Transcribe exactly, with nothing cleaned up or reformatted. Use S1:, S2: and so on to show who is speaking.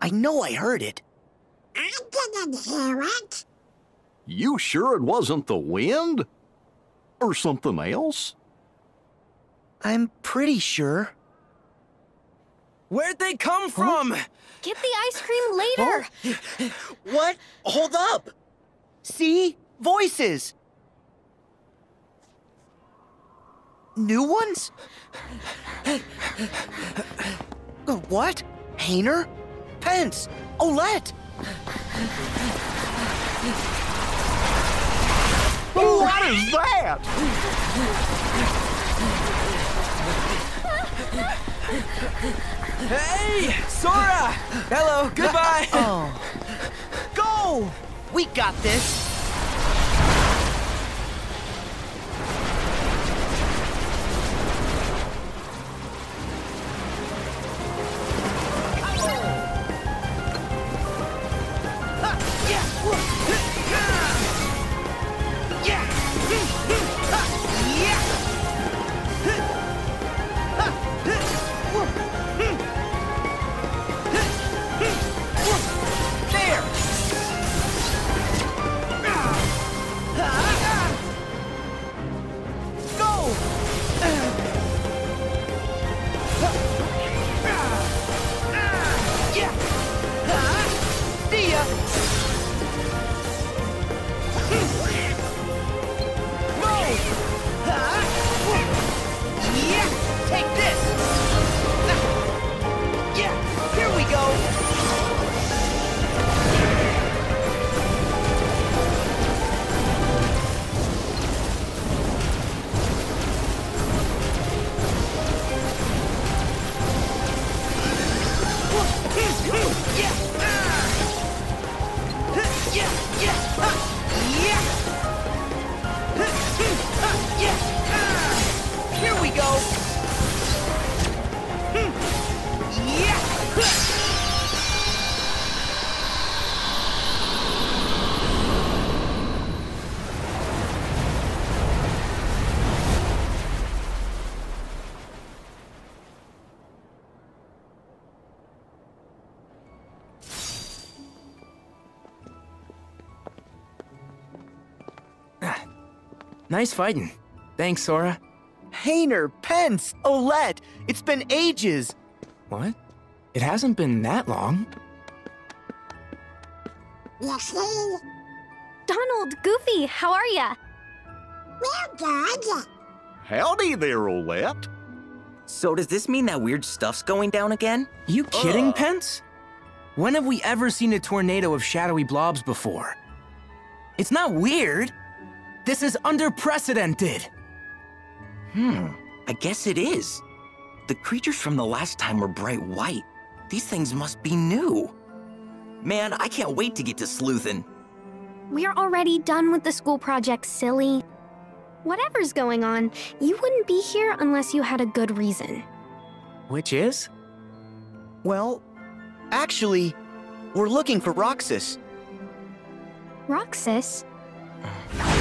S1: I know I heard it.
S2: I didn't hear it.
S3: You sure it wasn't the wind? Or something else?
S1: I'm pretty sure.
S4: Where'd they come from?
S5: Get the ice cream later.
S1: What? Hold up! See? Voices! New ones? Uh, what? Hayner? Pence? Olette?
S3: What is that?
S4: Hey, Sora! Hello, goodbye.
S1: Oh. Go! We got this!
S4: Nice fighting. Thanks, Sora.
S1: Hayner, Pence, Olette, it's been ages.
S4: What? It hasn't been that long.
S2: You see?
S5: Donald, Goofy, how are ya?
S2: We're good.
S3: Howdy there, Olette.
S6: So does this mean that weird stuff's going down again?
S4: You kidding,
S3: Uh.
S4: Pence? When have we ever seen a tornado of shadowy blobs before? It's not weird. This is unprecedented.
S6: Hmm, I guess it is. The creatures from the last time were bright white. These things must be new. Man, I can't wait to get to sleuthin'.
S5: We're already done with the school project, silly. Whatever's going on, you wouldn't be here unless you had a good reason.
S4: Which is?
S1: Well, actually, we're looking for Roxas.
S5: Roxas?